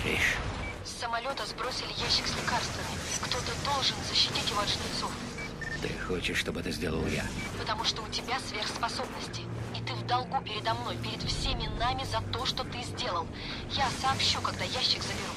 смотришь? С самолета сбросили ящик с лекарствами. Кто-то должен защитить его от жнецов. Ты хочешь, чтобы это сделал я? Потому что у тебя сверхспособности. И ты в долгу передо мной, перед всеми нами за то, что ты сделал. Я сообщу, когда ящик заберут.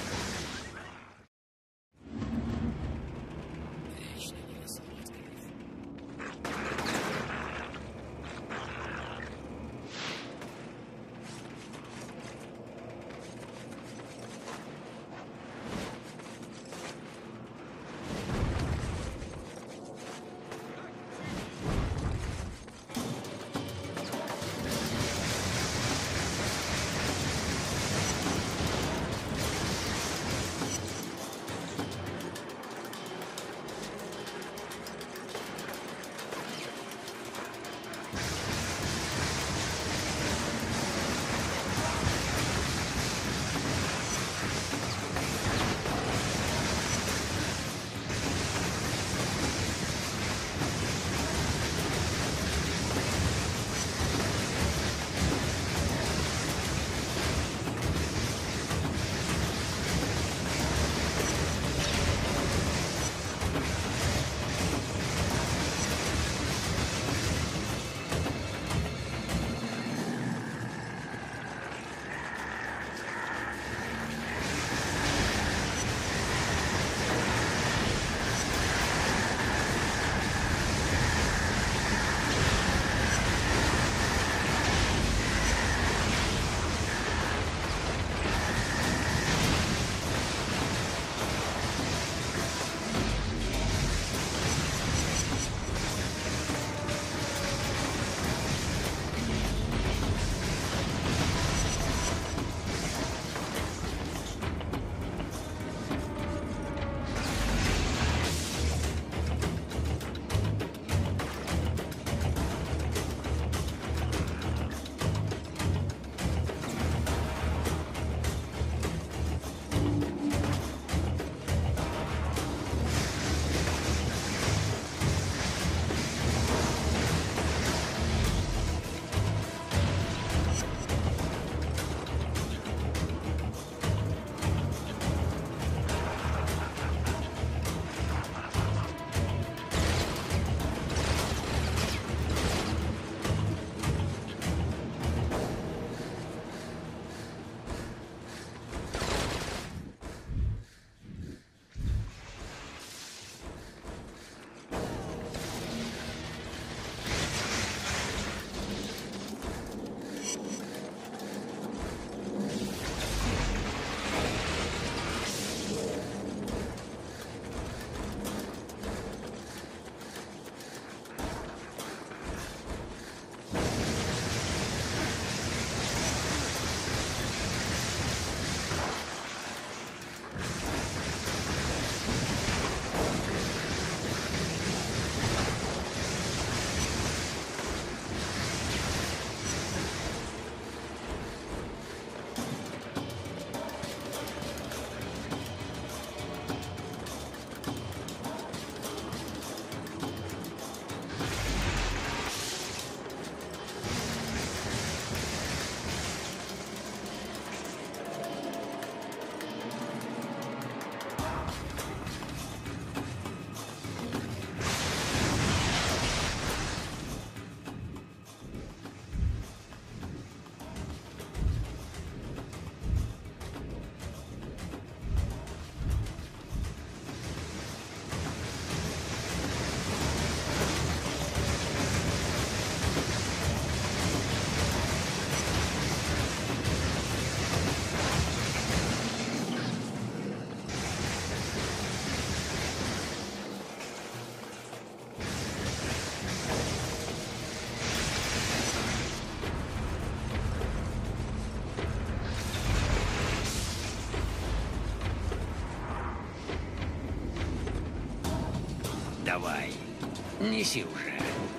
Давай, неси уже.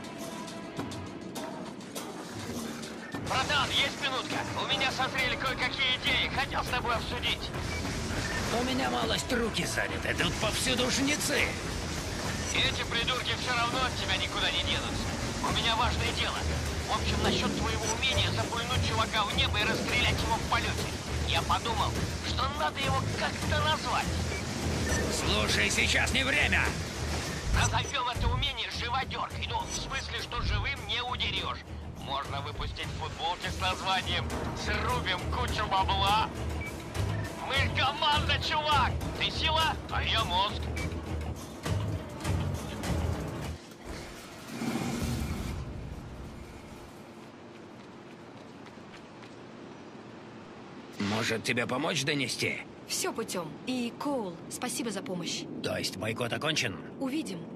Братан, есть минутка? У меня созрели кое-какие идеи. Хотел с тобой обсудить. У меня малость руки заняты. Тут повсюду жнецы. Эти придурки все равно от тебя никуда не денутся. У меня важное дело. В общем, насчет твоего умения запульнуть чувака в небо и расстрелять его в полете. Я подумал, что надо его как-то назвать. Слушай, сейчас не время. Назовем это умение живодеркой. Ну, в смысле, что живым не удерешь. Можно выпустить футболки с названием «Срубим кучу бабла». Мы команда, чувак! Ты сила, а я мозг. Может, тебе помочь донести? Все путем. И, Коул, спасибо за помощь. То есть бойкот окончен? Увидим.